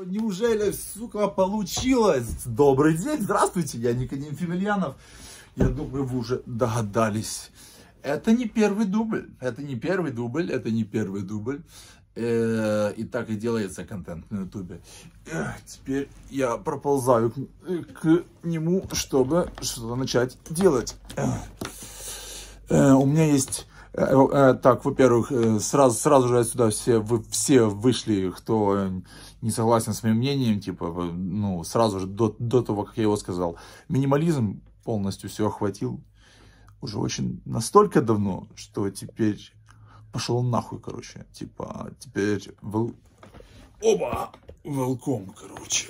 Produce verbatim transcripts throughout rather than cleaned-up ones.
неужели, сука, получилось? Добрый день, здравствуйте, я Никодим Фемельянов. Я думаю, вы уже догадались. Это не первый дубль, это не первый дубль, это не первый дубль. И так и делается контент на ютубе. Теперь я проползаю к, к нему, чтобы что-то начать делать. У меня есть... Так, во-первых, сразу, сразу же отсюда все, вы, все вышли, кто не согласен с моим мнением, типа, ну, сразу же до, до того, как я его сказал. Минимализм полностью все охватил уже очень настолько давно, что теперь пошел нахуй, короче. Типа, теперь... Вел... Оба! Велком, короче.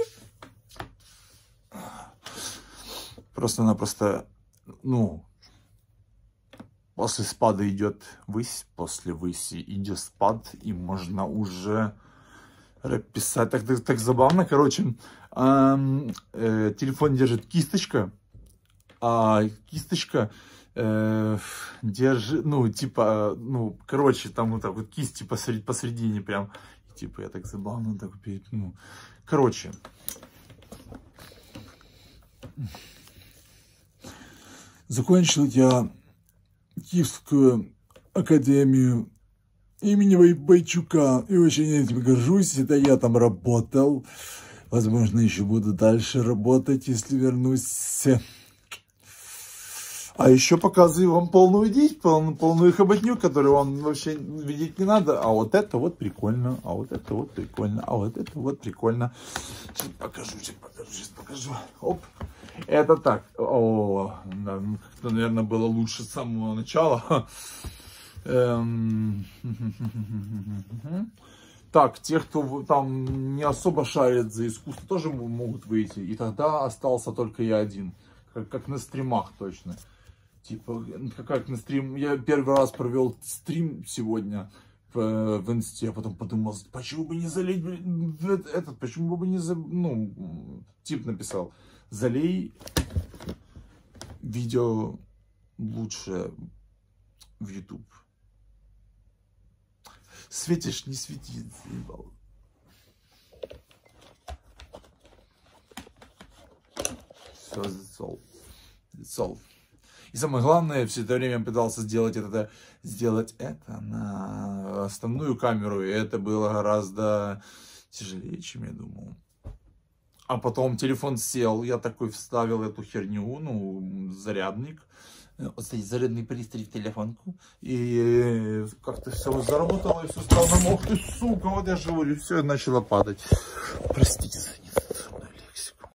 Просто-напросто, ну... После спада идет высь, после выси идет спад, и можно уже рэп писать. Так, так, так забавно, короче. Э, э, телефон держит кисточка, а кисточка э, держит, ну, типа, ну, короче, там вот так вот кисти посред, посередине прям. Типа, я так забавно так, ну, короче. Закончил я Киевскую академию имени Бойчука. И очень этим горжусь. Это я там работал. Возможно, еще буду дальше работать, если вернусь. А еще показываю вам полную дичь, полную, полную хоботню, которую вам вообще видеть не надо. А вот это вот прикольно. А вот это вот прикольно. А вот это вот прикольно. Сейчас покажу, сейчас покажу, сейчас покажу. Оп. Это так, о, как-то, наверное, было лучше с самого начала. Так, те, кто там не особо шарит за искусство, тоже могут выйти. И тогда остался только я один. Как, как на стримах точно. Типа, как на стрим. Я первый раз провел стрим сегодня в, в инсте, а потом подумал, почему бы не залить этот, почему бы не за... Ну, тип написал. Залей видео лучше в YouTube. Светишь, не свети, заебал. Все, that's all. That's all. И самое главное, все это время пытался сделать это, сделать это на основную камеру, и это было гораздо тяжелее, чем я думал. А потом телефон сел, я такой вставил эту херню, ну, зарядник. Вот здесь зарядный пристрой в телефонку. И как-то все заработало, и все стало. Ох ты, сука, вот я же говорю, все начало падать. Прости.